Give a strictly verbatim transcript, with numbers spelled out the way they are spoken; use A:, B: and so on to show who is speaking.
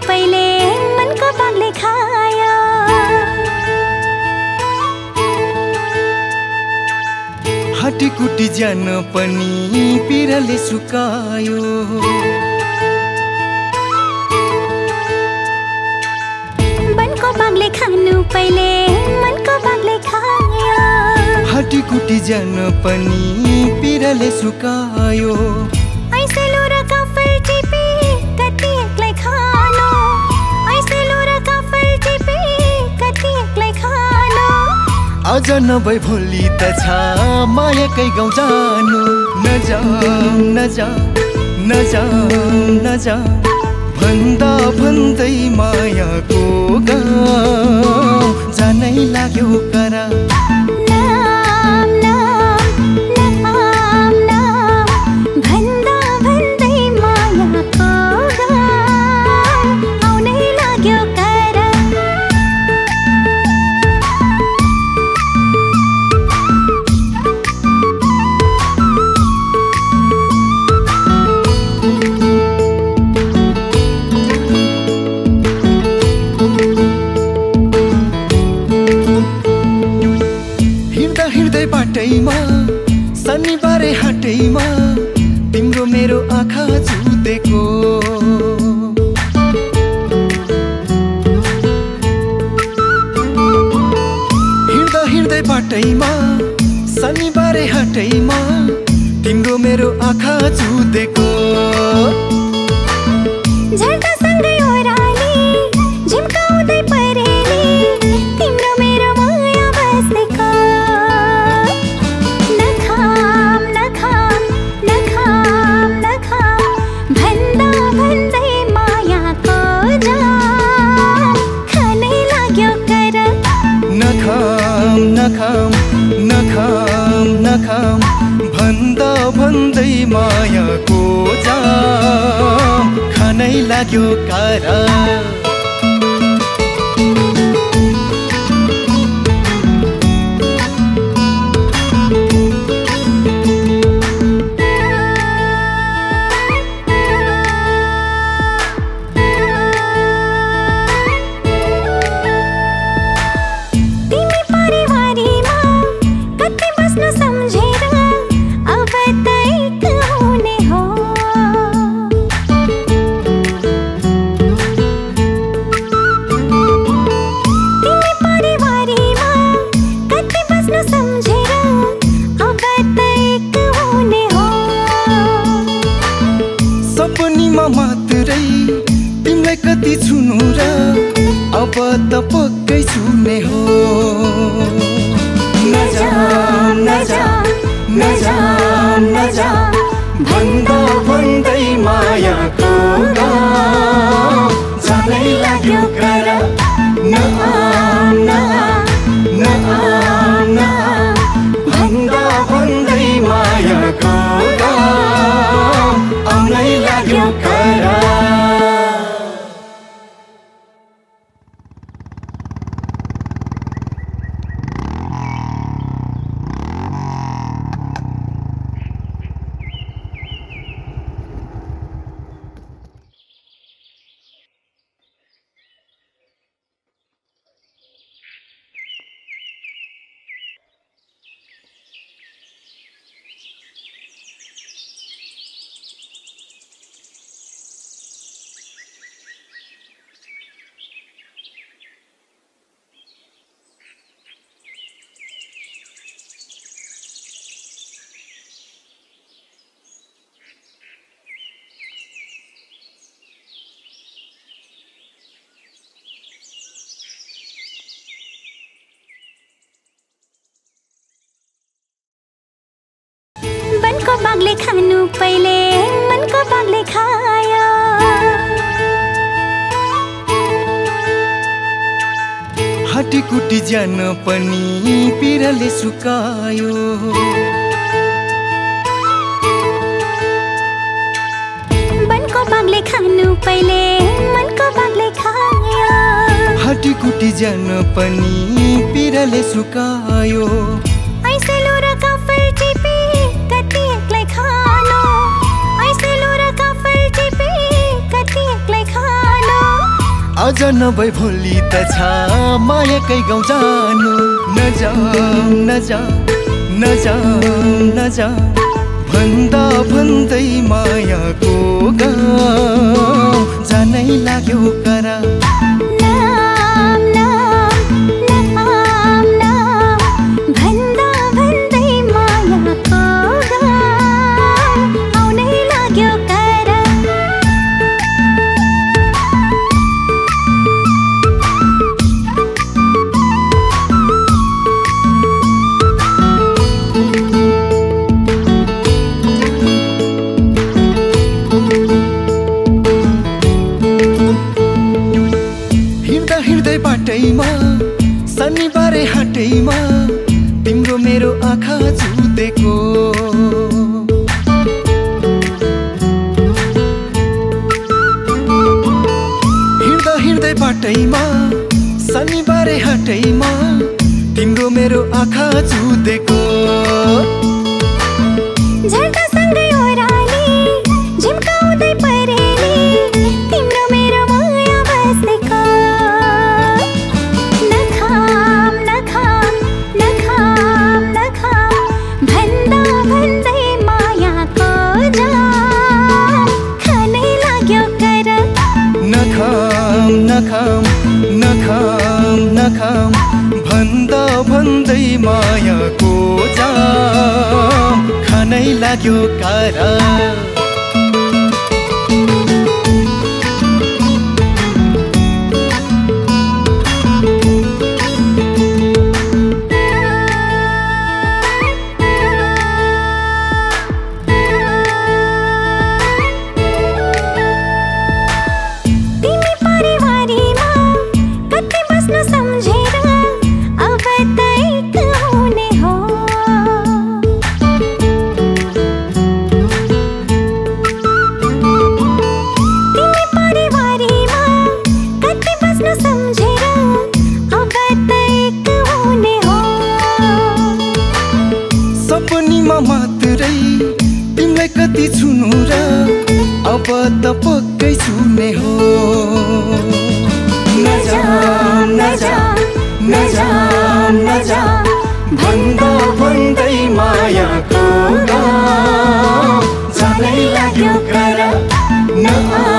A: पहिले मनको बागले खायो।
B: हाटीकुटी ज्यान पनि पिरले सुकायो।
A: बनको बागले खानु पहिले मनको बागले खायो।
B: हाटीकुटी ज्यान पनि पिरले सुकायो।
A: ऐसे लोरा काफर टिपी कति एक्लै खानु। ऐसे लोरा काफर टिपी कति एक्लै खानु।
B: आज नभए भोलि त छ मायाकै गाउँ जानु। नजाऊ नजाऊ नजाऊ नजाऊ भन्दा भन्दै मायाको गाउँ जानै लाग्यो करा। बाटैमा शनिबारे हाटैमा तिम्रो मेरो आँखा जुदेको। हिँड्दा हिँड्दै बाटैमा शनिबारे हाटैमा तिम्रो मेरो आँखा जुदेको।
A: झर्कासँगै ओह्राली झिम्काउँदै परेली तिम्रो मेरो माया बसेको।
B: नखाम नखाम नखाम भन्दा भन्दै मायाको जाम खानै लाग्यो कारा। सपनीमा मात्रै तिमीलाई कति छुनु र अब त पक्कै छुने हो। नजाम नजाम नजाम नजाम भन्दा भन्दै मायाको गाउँ जानै लाग्यो करा। नआम नआम नआम नआम भन्दा भन्दै मायाको गाउँ आउनै लाग्यो करा।
A: बनको बागले खानु पहिले मनको बागले खायो।
B: हाटीकुटी ज्यान पनि पिरले सुकायो।
A: बनको बागले खानु पहिले मनको बागले खायो।
B: हाटीकुटी ज्यान पनि पिरले सुकायो।
A: ऐसे लोरा काफर टिपी कति एक्लै खानु। ऐसे लोरा काफर टिपी कति एक्लै खानु।
B: आज नभए भोलि त छ मायाकै गाउँ जानु नजाऊ नजाऊ नजाऊ नजाऊ भन्दा भन्दै मायाको गाउँ जानै लाग्यो करा
A: नाम नाम नाम नाम भन्दा भन्दै मायाको गाउँ आउनै लाग्यो करा
B: बाटैमा शनिबारे हाटैमा तिम्रो मेरो आँखा जुदेको हिँड्दा हिँड्दै बाटैमा शनिबारे हाटैमा तिम्रो मेरो आँखा जुदेको
A: झर्दा सँगै ओह्राली झिम्काउँदै परेली तिम्रो मेरो माया बसेको नखाम नखाम नखाम नखाम भन्दा भन्दै मायाको जाम खानै लाग्यो कर
B: नखाम नखाम नखाम नखाम भन्दा भन्दै मायाको जाम खानै लाग्यो करा सपनीमा मात्रै तिमीलाई कति छुनु र अब त पक्कै छुने हो नजाम नजाम नजाम नजाम भन्दा भन्दै मायाको गाउँ जानै लाग्यो करा न